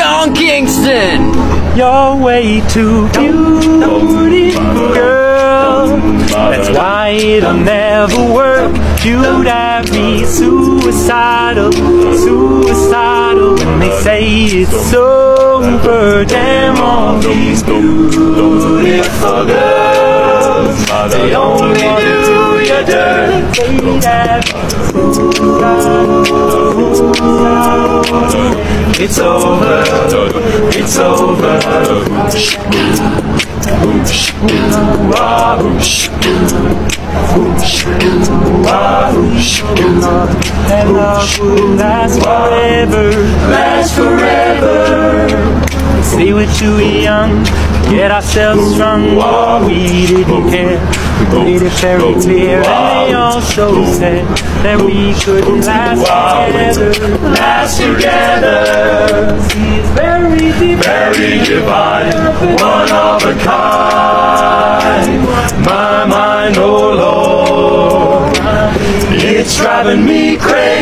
John Kingston. You're way too beautiful, girl. That's why it'll never work. You'd have me suicidal, suicidal when they say it's over. Damn, all these beautiful girls, they only do you dirt. They'd have me suicidal. It's over, it's over. And love will last forever, last forever. Stay with you young, get ourselves strung. Oh, we didn't care, we made it very clear. And they also said that we couldn't last together, last together. He's very divine, one of a kind. My mind, oh Lord, it's driving me crazy.